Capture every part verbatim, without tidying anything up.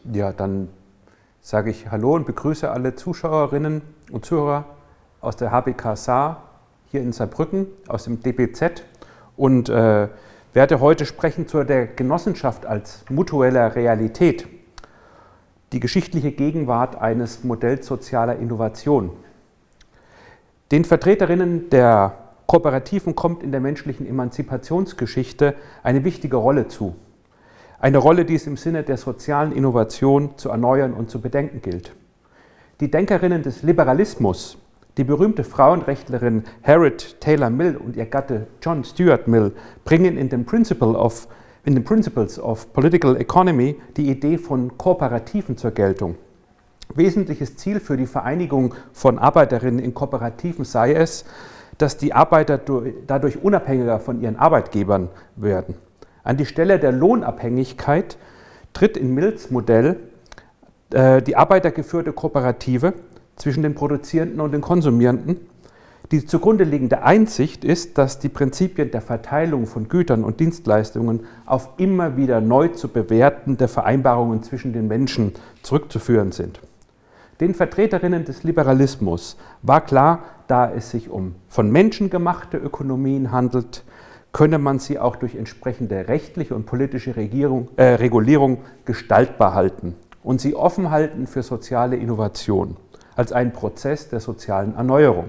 Ja, dann sage ich Hallo und begrüße alle Zuschauerinnen und Zuhörer aus der H B K Saar hier in Saarbrücken, aus dem D B Z und äh, werde heute sprechen zu der Genossenschaft als mutueller Realität, die geschichtliche Gegenwart eines Modells sozialer Innovation. Den Vertreterinnen der Kooperativen kommt in der menschlichen Emanzipationsgeschichte eine wichtige Rolle zu. Eine Rolle, die es im Sinne der sozialen Innovation zu erneuern und zu bedenken gilt. Die Denkerinnen des Liberalismus, die berühmte Frauenrechtlerin Harriet Taylor Mill und ihr Gatte John Stuart Mill, bringen in den, Principle of, in den Principles of Political Economy die Idee von Kooperativen zur Geltung. Wesentliches Ziel für die Vereinigung von Arbeiterinnen in Kooperativen sei es, dass die Arbeiter dadurch unabhängiger von ihren Arbeitgebern werden. An die Stelle der Lohnabhängigkeit tritt in Mills Modell äh, die arbeitergeführte Kooperative zwischen den Produzierenden und den Konsumierenden. Die zugrunde liegende Einsicht ist, dass die Prinzipien der Verteilung von Gütern und Dienstleistungen auf immer wieder neu zu bewertende Vereinbarungen zwischen den Menschen zurückzuführen sind. Den Vertreterinnen des Liberalismus war klar, da es sich um von Menschen gemachte Ökonomien handelt, könne man sie auch durch entsprechende rechtliche und politische Regierung, äh, Regulierung gestaltbar halten und sie offen halten für soziale Innovation als einen Prozess der sozialen Erneuerung.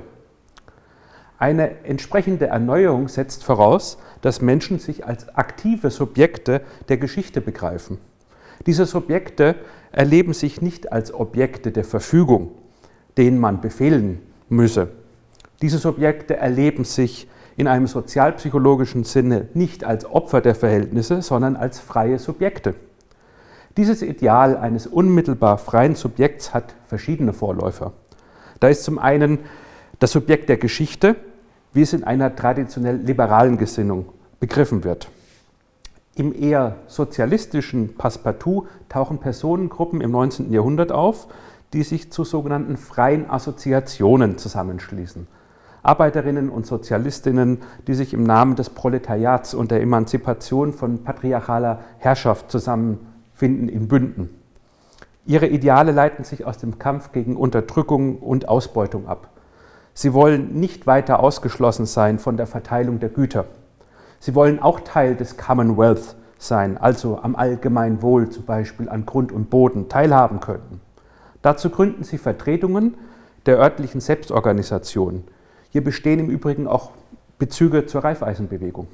Eine entsprechende Erneuerung setzt voraus, dass Menschen sich als aktive Subjekte der Geschichte begreifen. Diese Subjekte erleben sich nicht als Objekte der Verfügung, denen man befehlen müsse. Diese Subjekte erleben sich in einem sozialpsychologischen Sinne nicht als Opfer der Verhältnisse, sondern als freie Subjekte. Dieses Ideal eines unmittelbar freien Subjekts hat verschiedene Vorläufer. Da ist zum einen das Subjekt der Geschichte, wie es in einer traditionell liberalen Gesinnung begriffen wird. Im eher sozialistischen Passepartout tauchen Personengruppen im neunzehnten Jahrhundert auf, die sich zu sogenannten freien Assoziationen zusammenschließen. Arbeiterinnen und Sozialistinnen, die sich im Namen des Proletariats und der Emanzipation von patriarchaler Herrschaft zusammenfinden in Bünden. Ihre Ideale leiten sich aus dem Kampf gegen Unterdrückung und Ausbeutung ab. Sie wollen nicht weiter ausgeschlossen sein von der Verteilung der Güter. Sie wollen auch Teil des Commonwealth sein, also am allgemeinen Wohl, zum Beispiel an Grund und Boden, teilhaben können. Dazu gründen sie Vertretungen der örtlichen Selbstorganisation. Hier bestehen im Übrigen auch Bezüge zur Raiffeisenbewegung.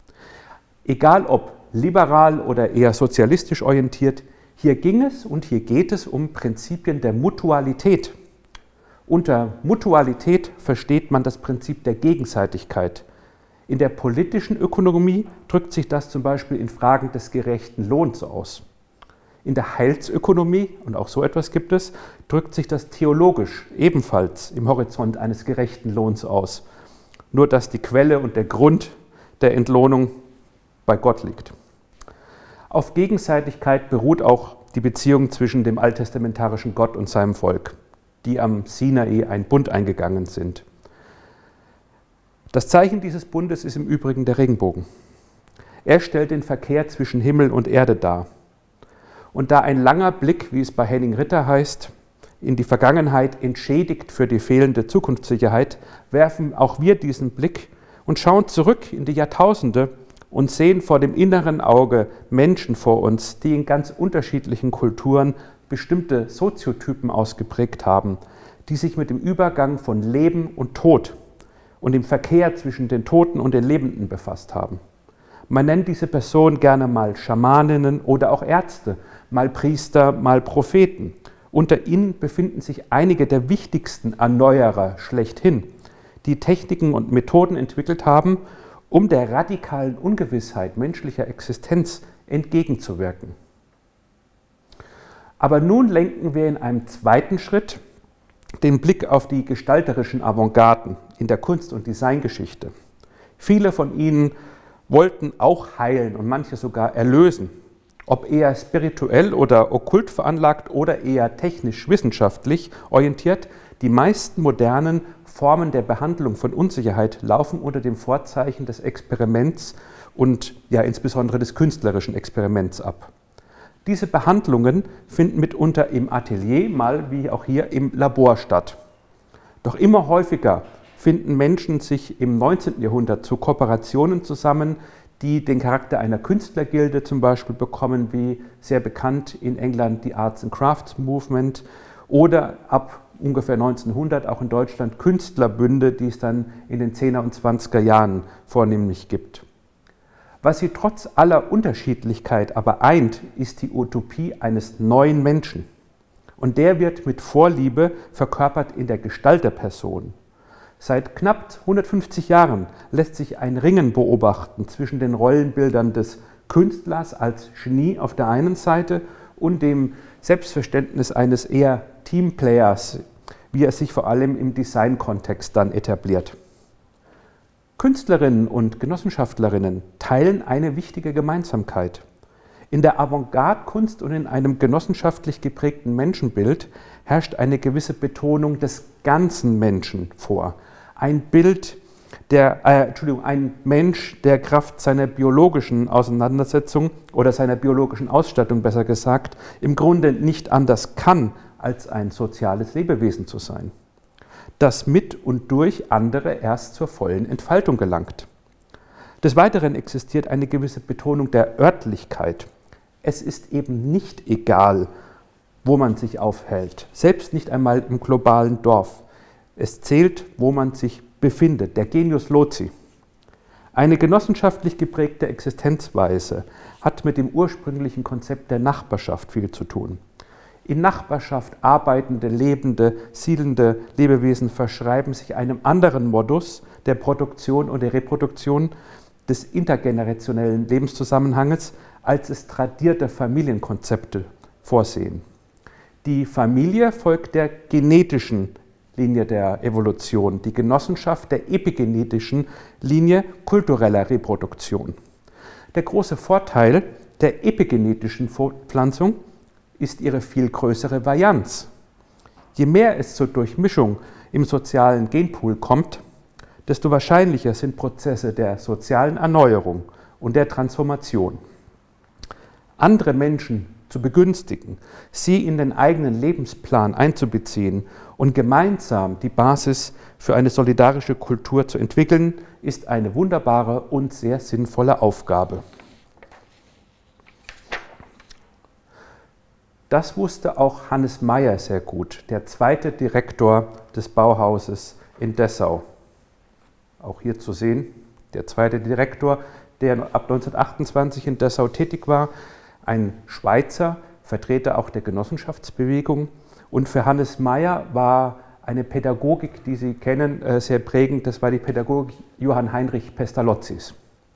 Egal ob liberal oder eher sozialistisch orientiert, hier ging es und hier geht es um Prinzipien der Mutualität. Unter Mutualität versteht man das Prinzip der Gegenseitigkeit. In der politischen Ökonomie drückt sich das zum Beispiel in Fragen des gerechten Lohns aus. In der Heilsökonomie, und auch so etwas gibt es, drückt sich das theologisch ebenfalls im Horizont eines gerechten Lohns aus. Nur dass die Quelle und der Grund der Entlohnung bei Gott liegt. Auf Gegenseitigkeit beruht auch die Beziehung zwischen dem alttestamentarischen Gott und seinem Volk, die am Sinai einen Bund eingegangen sind. Das Zeichen dieses Bundes ist im Übrigen der Regenbogen. Er stellt den Verkehr zwischen Himmel und Erde dar. Und da ein langer Blick, wie es bei Henning Ritter heißt, in die Vergangenheit entschädigt für die fehlende Zukunftssicherheit, werfen auch wir diesen Blick und schauen zurück in die Jahrtausende und sehen vor dem inneren Auge Menschen vor uns, die in ganz unterschiedlichen Kulturen bestimmte Soziotypen ausgeprägt haben, die sich mit dem Übergang von Leben und Tod und dem Verkehr zwischen den Toten und den Lebenden befasst haben. Man nennt diese Personen gerne mal Schamaninnen oder auch Ärzte, mal Priester, mal Propheten. Unter ihnen befinden sich einige der wichtigsten Erneuerer schlechthin, die Techniken und Methoden entwickelt haben, um der radikalen Ungewissheit menschlicher Existenz entgegenzuwirken. Aber nun lenken wir in einem zweiten Schritt den Blick auf die gestalterischen Avantgarden in der Kunst- und Designgeschichte. Viele von ihnen wollten auch heilen und manche sogar erlösen. Ob eher spirituell oder okkult veranlagt oder eher technisch-wissenschaftlich orientiert, die meisten modernen Formen der Behandlung von Unsicherheit laufen unter dem Vorzeichen des Experiments und ja insbesondere des künstlerischen Experiments ab. Diese Behandlungen finden mitunter im Atelier, mal wie auch hier im Labor statt. Doch immer häufiger finden Menschen sich im neunzehnten Jahrhundert zu Kooperationen zusammen, die den Charakter einer Künstlergilde zum Beispiel bekommen, wie sehr bekannt in England die Arts and Crafts Movement, oder ab ungefähr neunzehnhundert auch in Deutschland Künstlerbünde, die es dann in den zehner und zwanziger Jahren vornehmlich gibt. Was sie trotz aller Unterschiedlichkeit aber eint, ist die Utopie eines neuen Menschen. Und der wird mit Vorliebe verkörpert in der Gestalt der Person. Seit knapp hundertfünfzig Jahren lässt sich ein Ringen beobachten zwischen den Rollenbildern des Künstlers als Genie auf der einen Seite und dem Selbstverständnis eines eher Teamplayers, wie er sich vor allem im Designkontext dann etabliert. Künstlerinnen und Genossenschaftlerinnen teilen eine wichtige Gemeinsamkeit. In der Avantgarde-Kunst und in einem genossenschaftlich geprägten Menschenbild herrscht eine gewisse Betonung des ganzen Menschen vor. Ein Bild, der, äh, Entschuldigung, ein Mensch, der Kraft seiner biologischen Auseinandersetzung oder seiner biologischen Ausstattung, besser gesagt, im Grunde nicht anders kann, als ein soziales Lebewesen zu sein, das mit und durch andere erst zur vollen Entfaltung gelangt. Des Weiteren existiert eine gewisse Betonung der Örtlichkeit. Es ist eben nicht egal, wo man sich aufhält, selbst nicht einmal im globalen Dorf. Es zählt, wo man sich befindet, der Genius loci. Eine genossenschaftlich geprägte Existenzweise hat mit dem ursprünglichen Konzept der Nachbarschaft viel zu tun. In Nachbarschaft arbeitende, lebende, siedelnde Lebewesen verschreiben sich einem anderen Modus der Produktion und der Reproduktion des intergenerationellen Lebenszusammenhanges, als es tradierte Familienkonzepte vorsehen. Die Familie folgt der genetischen Linie der Evolution, die Genossenschaft der epigenetischen Linie kultureller Reproduktion. Der große Vorteil der epigenetischen Fortpflanzung ist ihre viel größere Varianz. Je mehr es zur Durchmischung im sozialen Genpool kommt, desto wahrscheinlicher sind Prozesse der sozialen Erneuerung und der Transformation. Andere Menschen zu begünstigen, sie in den eigenen Lebensplan einzubeziehen und gemeinsam die Basis für eine solidarische Kultur zu entwickeln, ist eine wunderbare und sehr sinnvolle Aufgabe. Das wusste auch Hannes Meyer sehr gut, der zweite Direktor des Bauhauses in Dessau. Auch hier zu sehen, der zweite Direktor, der ab neunzehnhundertachtundzwanzig in Dessau tätig war, ein Schweizer, Vertreter auch der Genossenschaftsbewegung. Und für Hannes Meyer war eine Pädagogik, die Sie kennen, sehr prägend. Das war die Pädagogik Johann Heinrich Pestalozzis.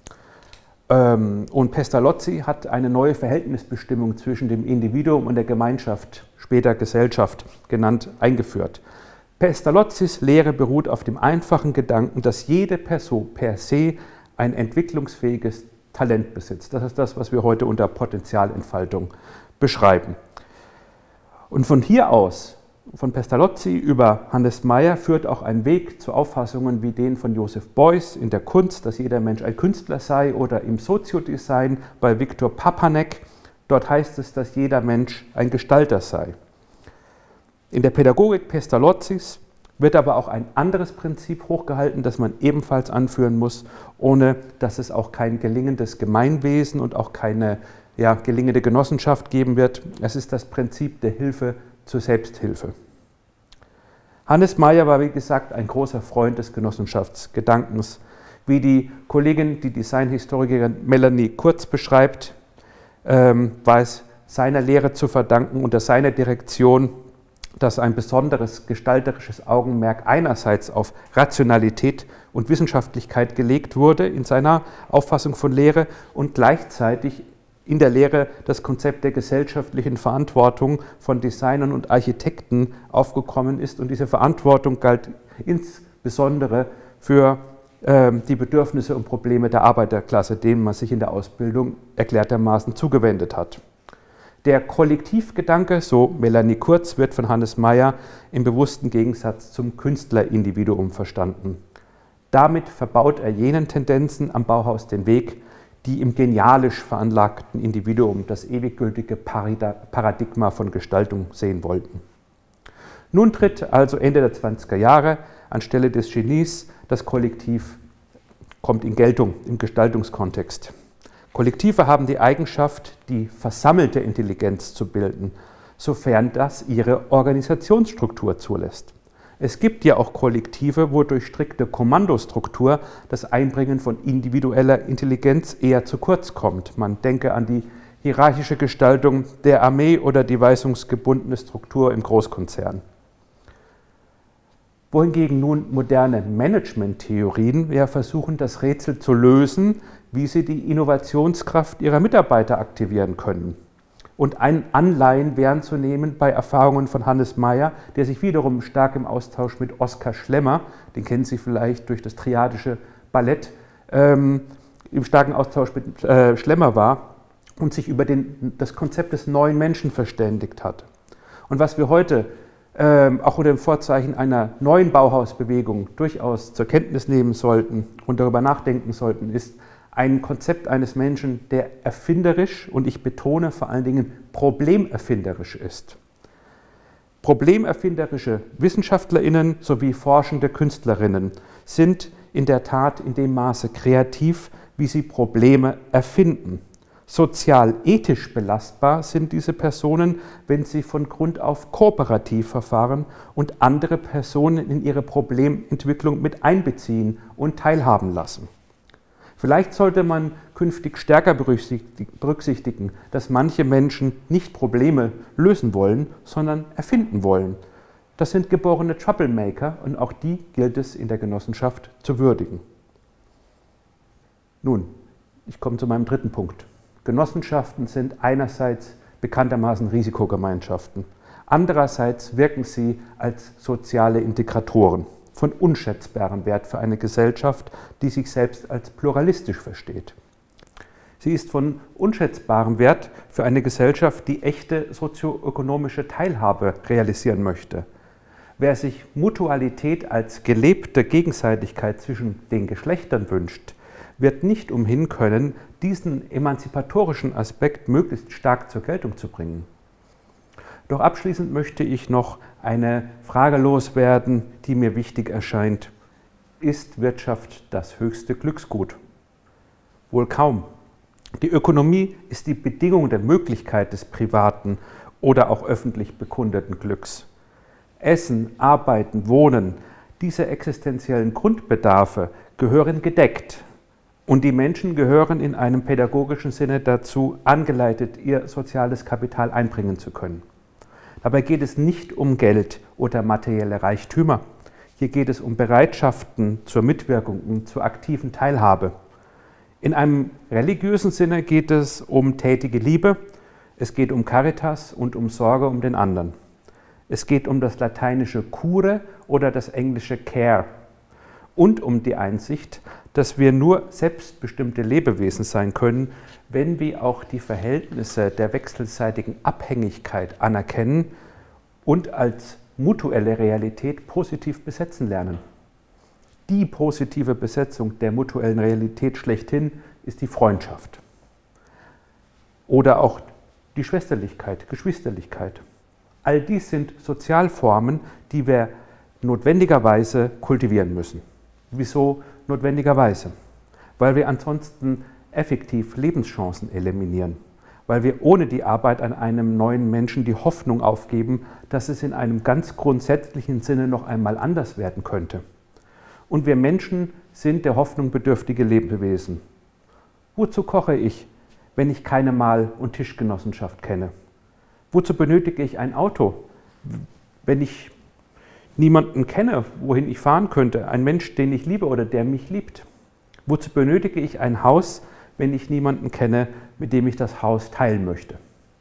Und Pestalozzi hat eine neue Verhältnisbestimmung zwischen dem Individuum und der Gemeinschaft, später Gesellschaft genannt, eingeführt. Pestalozzis Lehre beruht auf dem einfachen Gedanken, dass jede Person per se ein entwicklungsfähiges Talent besitzt. Das ist das, was wir heute unter Potenzialentfaltung beschreiben. Und von hier aus, von Pestalozzi über Hannes Meyer, führt auch ein Weg zu Auffassungen wie den von Joseph Beuys in der Kunst, dass jeder Mensch ein Künstler sei, oder im Soziodesign bei Viktor Papanek. Dort heißt es, dass jeder Mensch ein Gestalter sei. In der Pädagogik Pestalozzis wird aber auch ein anderes Prinzip hochgehalten, das man ebenfalls anführen muss, ohne dass es auch kein gelingendes Gemeinwesen und auch keine ja, gelingende Genossenschaft geben wird. Es ist das Prinzip der Hilfe zur Selbsthilfe. Hannes Meyer war, wie gesagt, ein großer Freund des Genossenschaftsgedankens. Wie die Kollegin, die Designhistorikerin Melanie Kurz beschreibt, ähm, war es seiner Lehre zu verdanken, unter seiner Direktion, dass ein besonderes gestalterisches Augenmerk einerseits auf Rationalität und Wissenschaftlichkeit gelegt wurde in seiner Auffassung von Lehre und gleichzeitig in der Lehre das Konzept der gesellschaftlichen Verantwortung von Designern und Architekten aufgekommen ist. Und diese Verantwortung galt insbesondere für äh, die Bedürfnisse und Probleme der Arbeiterklasse, denen man sich in der Ausbildung erklärtermaßen zugewendet hat. Der Kollektivgedanke, so Melanie Kurz, wird von Hannes Meyer im bewussten Gegensatz zum Künstlerindividuum verstanden. Damit verbaut er jenen Tendenzen am Bauhaus den Weg, die im genialisch veranlagten Individuum das ewig gültige Paradigma von Gestaltung sehen wollten. Nun tritt also Ende der zwanziger Jahre anstelle des Genies das Kollektiv, kommt in Geltung im Gestaltungskontext. Kollektive haben die Eigenschaft, die versammelte Intelligenz zu bilden, sofern das ihre Organisationsstruktur zulässt. Es gibt ja auch Kollektive, wo durch strikte Kommandostruktur das Einbringen von individueller Intelligenz eher zu kurz kommt. Man denke an die hierarchische Gestaltung der Armee oder die weisungsgebundene Struktur im Großkonzern. Wohingegen nun moderne Management-Theorien ja versuchen, das Rätsel zu lösen, wie sie die Innovationskraft ihrer Mitarbeiter aktivieren können. Und ein Anleihen wären zu nehmen bei Erfahrungen von Hannes Meyer, der sich wiederum stark im Austausch mit Oskar Schlemmer, den kennen Sie vielleicht durch das triadische Ballett, ähm, im starken Austausch mit äh, Schlemmer war und sich über den, das Konzept des neuen Menschen verständigt hat. Und was wir heute ähm, auch unter dem Vorzeichen einer neuen Bauhausbewegung durchaus zur Kenntnis nehmen sollten und darüber nachdenken sollten, ist ein Konzept eines Menschen, der erfinderisch und ich betone vor allen Dingen problemerfinderisch ist. Problemerfinderische WissenschaftlerInnen sowie forschende KünstlerInnen sind in der Tat in dem Maße kreativ, wie sie Probleme erfinden. Sozial-ethisch belastbar sind diese Personen, wenn sie von Grund auf kooperativ verfahren und andere Personen in ihre Problementwicklung mit einbeziehen und teilhaben lassen. Vielleicht sollte man künftig stärker berücksichtigen, dass manche Menschen nicht Probleme lösen wollen, sondern erfinden wollen. Das sind geborene Troublemaker und auch die gilt es in der Genossenschaft zu würdigen. Nun, ich komme zu meinem dritten Punkt. Genossenschaften sind einerseits bekanntermaßen Risikogemeinschaften, andererseits wirken sie als soziale Integratoren von unschätzbarem Wert für eine Gesellschaft, die sich selbst als pluralistisch versteht. Sie ist von unschätzbarem Wert für eine Gesellschaft, die echte sozioökonomische Teilhabe realisieren möchte. Wer sich Mutualität als gelebte Gegenseitigkeit zwischen den Geschlechtern wünscht, wird nicht umhin können, diesen emanzipatorischen Aspekt möglichst stark zur Geltung zu bringen. Doch abschließend möchte ich noch eine Frage loswerden, die mir wichtig erscheint. Ist Wirtschaft das höchste Glücksgut? Wohl kaum. Die Ökonomie ist die Bedingung der Möglichkeit des privaten oder auch öffentlich bekundeten Glücks. Essen, Arbeiten, Wohnen, diese existenziellen Grundbedarfe gehören gedeckt. Und die Menschen gehören in einem pädagogischen Sinne dazu angeleitet, ihr soziales Kapital einbringen zu können. Dabei geht es nicht um Geld oder materielle Reichtümer. Hier geht es um Bereitschaften zur Mitwirkung und zur aktiven Teilhabe. In einem religiösen Sinne geht es um tätige Liebe, es geht um Caritas und um Sorge um den anderen. Es geht um das lateinische cure oder das englische care und um die Einsicht, dass wir nur selbstbestimmte Lebewesen sein können, wenn wir auch die Verhältnisse der wechselseitigen Abhängigkeit anerkennen und als mutuelle Realität positiv besetzen lernen. Die positive Besetzung der mutuellen Realität schlechthin ist die Freundschaft. Oder auch die Schwesterlichkeit, Geschwisterlichkeit. All dies sind Sozialformen, die wir notwendigerweise kultivieren müssen. Wieso notwendigerweise? Weil wir ansonsten effektiv Lebenschancen eliminieren. Weil wir ohne die Arbeit an einem neuen Menschen die Hoffnung aufgeben, dass es in einem ganz grundsätzlichen Sinne noch einmal anders werden könnte. Und wir Menschen sind der Hoffnung bedürftige Lebewesen. Wozu koche ich, wenn ich keine Mahl- und Tischgenossenschaft kenne? Wozu benötige ich ein Auto, wenn ich niemanden kenne, wohin ich fahren könnte, ein Mensch, den ich liebe oder der mich liebt? Wozu benötige ich ein Haus, wenn ich niemanden kenne, mit dem ich das Haus teilen möchte?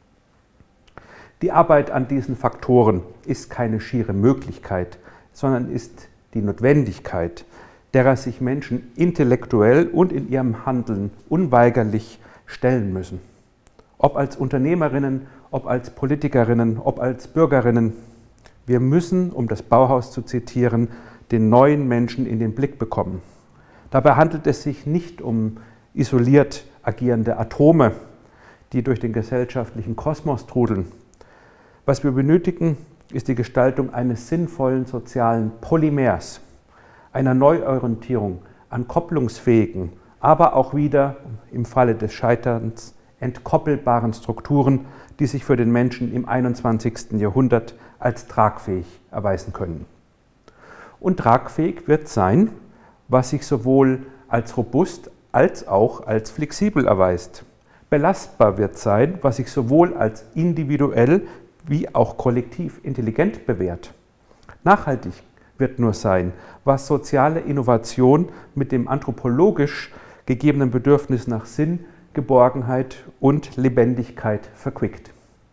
Die Arbeit an diesen Faktoren ist keine schiere Möglichkeit, sondern ist die Notwendigkeit, derer sich Menschen intellektuell und in ihrem Handeln unweigerlich stellen müssen. Ob als Unternehmerinnen, ob als Politikerinnen, ob als Bürgerinnen. Wir müssen, um das Bauhaus zu zitieren, den neuen Menschen in den Blick bekommen. Dabei handelt es sich nicht um isoliert agierende Atome, die durch den gesellschaftlichen Kosmos trudeln. Was wir benötigen, ist die Gestaltung eines sinnvollen sozialen Polymers, einer Neuorientierung an kopplungsfähigen, aber auch wieder im Falle des Scheiterns entkoppelbaren Strukturen, die sich für den Menschen im einundzwanzigsten Jahrhundert als tragfähig erweisen können. Und tragfähig wird sein, was sich sowohl als robust als auch als flexibel erweist. Belastbar wird sein, was sich sowohl als individuell wie auch kollektiv intelligent bewährt. Nachhaltig wird nur sein, was soziale Innovation mit dem anthropologisch gegebenen Bedürfnis nach Sinn, Geborgenheit und Lebendigkeit verquickt.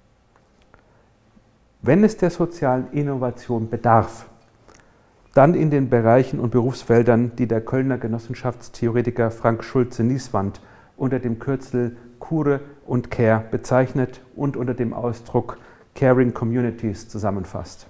Wenn es der sozialen Innovation bedarf, dann in den Bereichen und Berufsfeldern, die der Kölner Genossenschaftstheoretiker Frank Schulze-Nieswand unter dem Kürzel Cure und Care bezeichnet und unter dem Ausdruck Caring Communities zusammenfasst.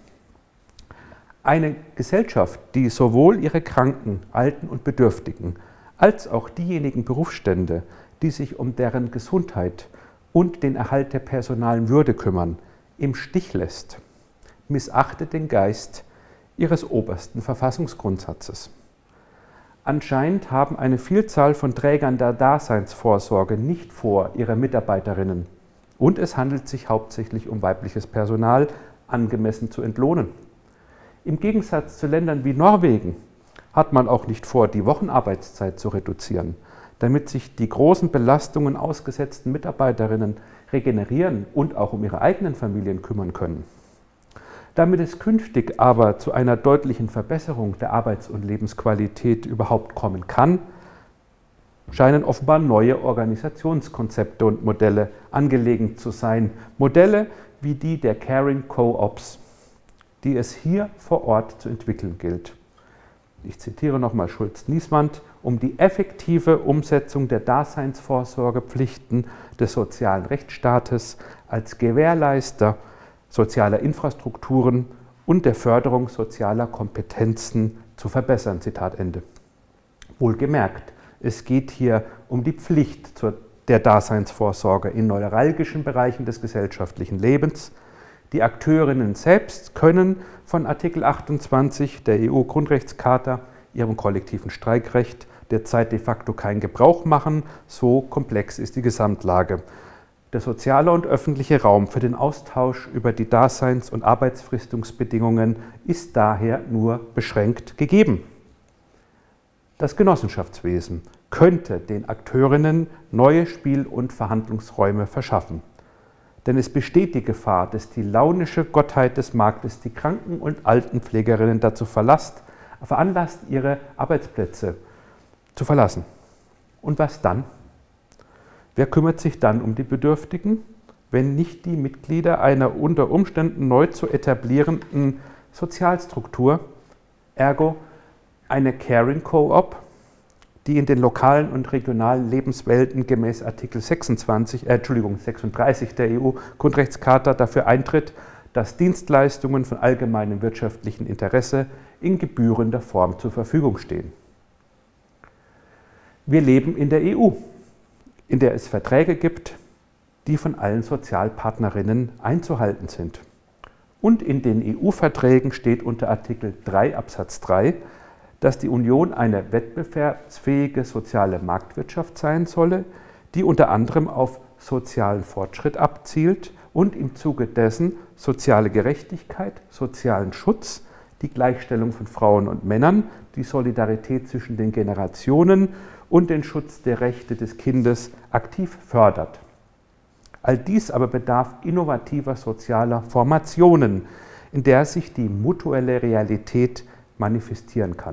Eine Gesellschaft, die sowohl ihre Kranken, Alten und Bedürftigen als auch diejenigen Berufsstände, die sich um deren Gesundheit und den Erhalt der personalen Würde kümmern, im Stich lässt, missachtet den Geist ihres obersten Verfassungsgrundsatzes. Anscheinend haben eine Vielzahl von Trägern der Daseinsvorsorge nicht vor, ihre Mitarbeiterinnen, und es handelt sich hauptsächlich um weibliches Personal, angemessen zu entlohnen. Im Gegensatz zu Ländern wie Norwegen hat man auch nicht vor, die Wochenarbeitszeit zu reduzieren, damit sich die großen Belastungen ausgesetzten Mitarbeiterinnen regenerieren und auch um ihre eigenen Familien kümmern können. Damit es künftig aber zu einer deutlichen Verbesserung der Arbeits- und Lebensqualität überhaupt kommen kann, scheinen offenbar neue Organisationskonzepte und Modelle angelegt zu sein. Modelle wie die der Caring Co-ops, die es hier vor Ort zu entwickeln gilt. Ich zitiere nochmal Schulze-Nieswand: Um die effektive Umsetzung der Daseinsvorsorgepflichten des sozialen Rechtsstaates als Gewährleister sozialer Infrastrukturen und der Förderung sozialer Kompetenzen zu verbessern. Zitat Ende. Wohlgemerkt, es geht hier um die Pflicht zur, der Daseinsvorsorge in neuralgischen Bereichen des gesellschaftlichen Lebens. Die Akteurinnen selbst können von Artikel achtundzwanzig der E U-Grundrechtscharta, ihrem kollektiven Streikrecht, derzeit de facto keinen Gebrauch machen. So komplex ist die Gesamtlage. Der soziale und öffentliche Raum für den Austausch über die Daseins- und Arbeitsfristungsbedingungen ist daher nur beschränkt gegeben. Das Genossenschaftswesen könnte den Akteurinnen neue Spiel- und Verhandlungsräume verschaffen. Denn es besteht die Gefahr, dass die launische Gottheit des Marktes die Kranken- und Altenpflegerinnen dazu verlasst, veranlasst, ihre Arbeitsplätze zu verlassen. Und was dann? Wer kümmert sich dann um die Bedürftigen, wenn nicht die Mitglieder einer unter Umständen neu zu etablierenden Sozialstruktur, ergo eine Caring Co-op, die in den lokalen und regionalen Lebenswelten gemäß Artikel sechsundzwanzig, äh, Entschuldigung, sechsunddreißig der E U-Grundrechtscharta dafür eintritt, dass Dienstleistungen von allgemeinem wirtschaftlichen Interesse in gebührender Form zur Verfügung stehen. Wir leben in der E U, in der es Verträge gibt, die von allen Sozialpartnerinnen einzuhalten sind. Und in den E U-Verträgen steht unter Artikel drei Absatz drei, dass die Union eine wettbewerbsfähige soziale Marktwirtschaft sein solle, die unter anderem auf sozialen Fortschritt abzielt und im Zuge dessen soziale Gerechtigkeit, sozialen Schutz, die Gleichstellung von Frauen und Männern, die Solidarität zwischen den Generationen und den Schutz der Rechte des Kindes aktiv fördert. All dies aber bedarf innovativer sozialer Formationen, in der sich die mutuelle Realität manifestieren kann.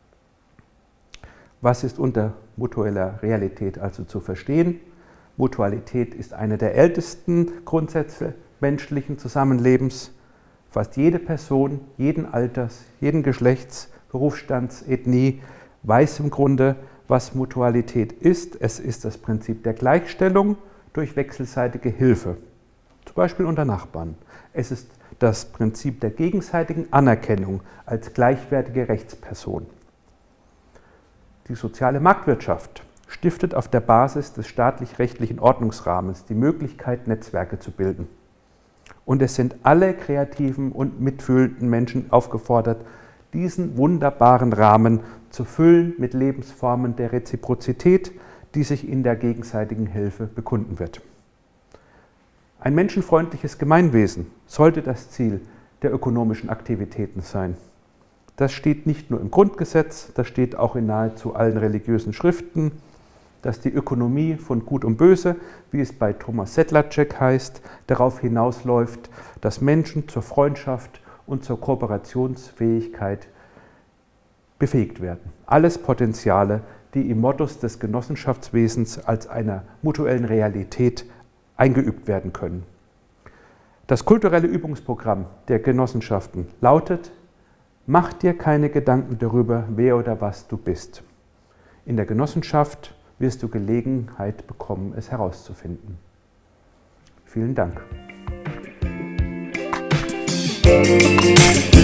Was ist unter mutueller Realität also zu verstehen? Mutualität ist einer der ältesten Grundsätze menschlichen Zusammenlebens. Fast jede Person, jeden Alters, jeden Geschlechts, Berufsstands, Ethnie weiß im Grunde, was Mutualität ist. Es ist das Prinzip der Gleichstellung durch wechselseitige Hilfe, zum Beispiel unter Nachbarn. Es ist das Prinzip der gegenseitigen Anerkennung als gleichwertige Rechtsperson. Die soziale Marktwirtschaft stiftet auf der Basis des staatlich-rechtlichen Ordnungsrahmens die Möglichkeit, Netzwerke zu bilden. Und es sind alle kreativen und mitfühlenden Menschen aufgefordert, diesen wunderbaren Rahmen zu füllen mit Lebensformen der Reziprozität, die sich in der gegenseitigen Hilfe bekunden wird. Ein menschenfreundliches Gemeinwesen sollte das Ziel der ökonomischen Aktivitäten sein. Das steht nicht nur im Grundgesetz, das steht auch in nahezu allen religiösen Schriften, dass die Ökonomie von Gut und Böse, wie es bei Thomas Sedlacek heißt, darauf hinausläuft, dass Menschen zur Freundschaft und zur Kooperationsfähigkeit befähigt werden. Alles Potenziale, die im Modus des Genossenschaftswesens als einer mutuellen Realität eingeübt werden können. Das kulturelle Übungsprogramm der Genossenschaften lautet: Mach dir keine Gedanken darüber, wer oder was du bist. In der Genossenschaft wirst du Gelegenheit bekommen, es herauszufinden. Vielen Dank.